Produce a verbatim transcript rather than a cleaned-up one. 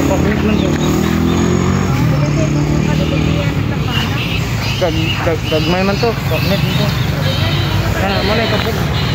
Pagmit man to. Gag gag gagmay man to. Pagmit man to. Kana mo na kapag